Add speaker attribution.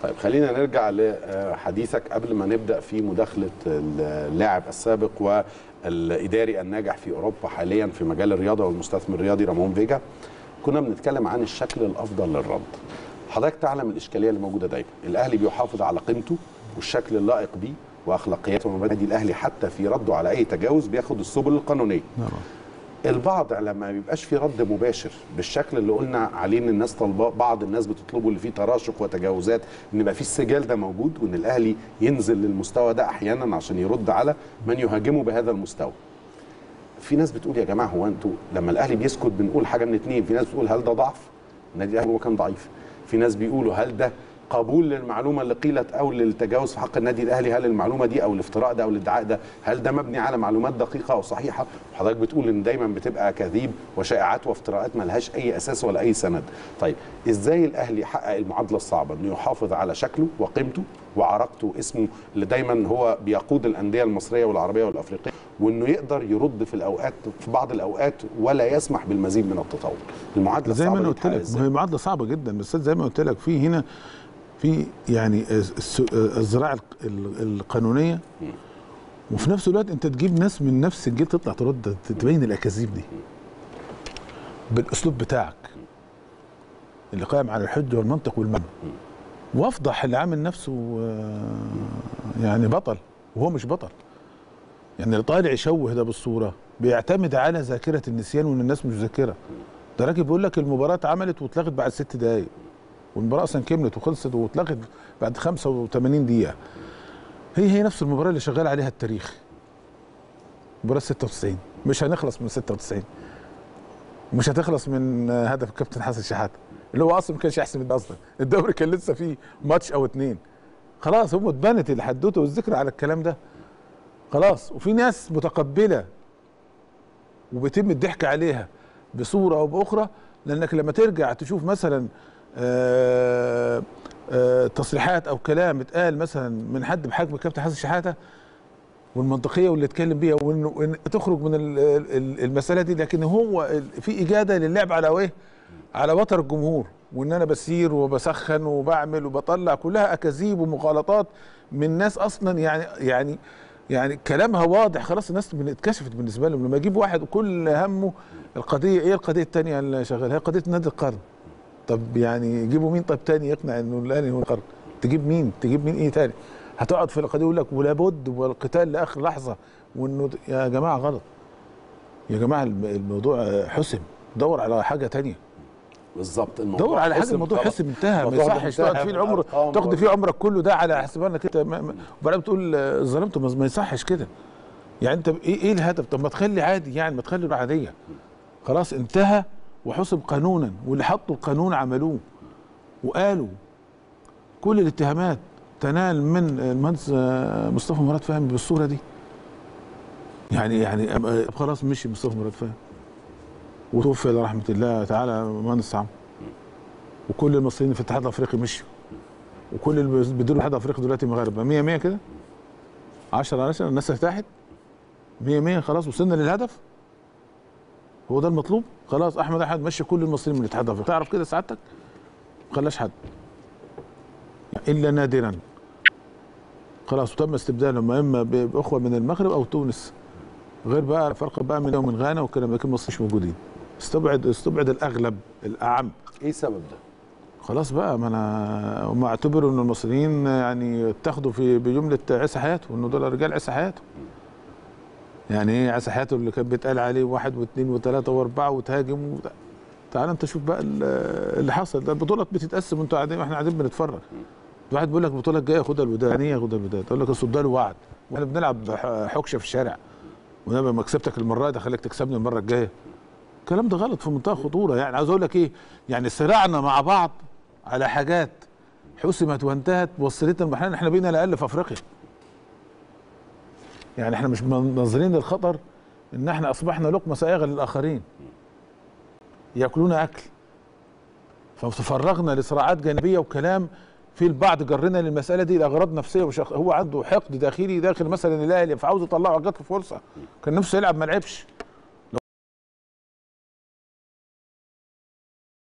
Speaker 1: طيب خلينا نرجع لحديثك قبل ما نبدا في مداخله اللاعب السابق والاداري الناجح في اوروبا حاليا في مجال الرياضه والمستثمر الرياضي رامون فيجا. كنا بنتكلم عن الشكل الافضل للرد. حضرتك تعلم الاشكاليه اللي موجوده دايما، الاهلي بيحافظ على قيمته والشكل اللائق بيه واخلاقياته ومبادئ الاهلي، حتى في رده على اي تجاوز بياخد السبل القانونيه. البعض لما ما بيبقاش في رد مباشر بالشكل اللي قلنا عليه ان الناس طالباه، بعض الناس بتطلبه اللي فيه تراشق وتجاوزات، ان يبقى في السجال ده موجود وان الاهلي ينزل للمستوى ده احيانا عشان يرد على من يهاجمه بهذا المستوى. في ناس بتقول يا جماعه هو انتوا لما الاهلي بيسكت بنقول حاجه من اتنين، في ناس بتقول هل ده ضعف؟ النادي الاهلي هو كان ضعيف. في ناس بيقولوا هل ده قبول للمعلومه اللي قيلت او للتجاوز في حق النادي الاهلي؟ هل المعلومه دي او الافتراء ده او الادعاء ده هل ده مبني على معلومات دقيقه او صحيحه؟ وحضرتك بتقول ان دايما بتبقى كذيب وشائعات وافتراءات ما لهاش اي اساس ولا اي سند. طيب ازاي الاهلي يحقق المعادله الصعبه انه يحافظ على شكله وقيمته وعراقته واسمه اللي دايما هو بيقود الانديه المصريه والعربيه والافريقيه، وانه يقدر يرد في الاوقات في بعض الاوقات ولا يسمح بالمزيد من التطور؟ المعادله
Speaker 2: زي ما
Speaker 1: صعبه
Speaker 2: انا قلت لك، هي معادله صعبه جدا، بس زي ما قلت لك في هنا في يعني الزراعه القانونيه، وفي نفس الوقت انت تجيب ناس من نفس الجيل تطلع ترد تبين الاكاذيب دي بالاسلوب بتاعك اللي قائم على الحجه والمنطق والمبنى، وافضح اللي عامل نفسه يعني بطل وهو مش بطل. يعني اللي طالع يشوه ده بالصوره بيعتمد على ذاكره النسيان وان الناس مش ذاكره. ده راجل بيقول لك المباراه اتعملت واتلغت بعد 6 دقائق، والمباراه اصلا كملت وخلصت واتلغت بعد 85 دقيقه. هي نفس المباراه اللي شغال عليها التاريخ، مباراه 96. مش هنخلص من 96، ومش هتخلص من هدف الكابتن حسن شحاته اللي هو اصلا ما كانش يحسم ده، اصلا الدوري كان لسه فيه ماتش او 2. خلاص هم اتبنت الحدوته والذكر على الكلام ده خلاص. وفي ناس متقبله وبيتم الضحك عليها بصوره او باخرى، لانك لما ترجع تشوف مثلا تصريحات او كلام اتقال مثلا من حد بحجم الكابتن حسن شحاته والمنطقيه واللي اتكلم بيها، وانه تخرج من المساله دي، لكن هو في اجاده للعب على ايه؟ على وتر الجمهور، وان انا بسير وبسخن وبعمل وبطلع، كلها اكاذيب ومغالطات من ناس اصلا يعني كلامها واضح خلاص. الناس اتكشفت بالنسبه لهم. لما يجيب واحد وكل همه القضيه ايه؟ القضيه الثانيه اللي شغاله هي قضيه نادي القرن. طب يعني يجيبوا مين طب تاني يقنع انه الاهلي هو القرن؟ تجيب مين ايه تاني؟ هتقعد في القضيه يقول لك ولا بد والقتال لاخر لحظه، وانه يا جماعه غلط، يا جماعه الموضوع حسم، دور على حاجه تانيه.
Speaker 1: بالظبط،
Speaker 2: الموضوع دور على حاجه، الموضوع حسم انتهى، ما يصحش تقعد فيه العمر، تاخد فيه عمرك كله ده على حساب انك انت وبعدين بتقول ظلمت. ما يصحش كده. يعني انت ايه الهدف؟ طب ما تخلي عادي، يعني ما تخلي عاديه. خلاص انتهى وحسب قانونا، واللي حطوا القانون عملوه وقالوا كل الاتهامات تنال من المهندس مصطفى مراد فهمي بالصوره دي. يعني خلاص مشي مصطفى مراد فهمي وتوفي رحمه الله تعالى مهندس عمرو، وكل المصريين في الاتحاد الافريقي مشوا، وكل اللي بيديروا الاتحاد الافريقي دلوقتي مغاربه 100 كده 10 الناس ارتاحت 100 خلاص وصلنا للهدف. هو ده المطلوب. خلاص احمد مشى كل المصريين من الاتحاد الافريقي، تعرف كده سعادتك؟ ما خلاش حد الا نادرا. خلاص وتم استبدالهم اما باخوه من المغرب او تونس، غير بقى فرق بقى من غانا والكلام ده، لكن المصريين مش موجودين. استبعد الاغلب الاعم.
Speaker 1: ايه السبب ده؟
Speaker 2: خلاص بقى، ما انا هم اعتبروا ان المصريين يعني اتخذوا بجمله عيسى حياته، وانه دول رجال عيسى حياته. يعني ايه عيسى حياته اللي كان بيتقال عليه 1 و2 و3 و4 وتهاجم تعال انت شوف بقى اللي حصل ده. البطولات بتتقسم وانتوا قاعدين واحنا قاعدين بنتفرج. واحد بيقول لك البطوله الجايه خدها الوداد، يعني ايه خدها الوداد؟ اقول لك اصل ده له وعد، واحنا بنلعب حكشه في الشارع، وانا لما كسبتك المره دي خليك تكسبني المره الجايه. الكلام ده غلط في منتهى الخطوره. يعني عاوز اقول لك ايه؟ يعني صراعنا مع بعض على حاجات حسمت وانتهت وصلتنا لمرحله احنا بقينا الاقل في افريقيا. يعني احنا مش ناظرين للخطر ان احنا اصبحنا لقمه سائغه للاخرين ياكلون اكل، فتفرغنا لصراعات جانبيه وكلام في البعض جرنا للمساله دي لاغراض نفسيه هو عنده حقد داخلي داخل مثلا الاهلي فعاوز يطلعه، جات له فرصه كان نفسه يلعب ما لعبش.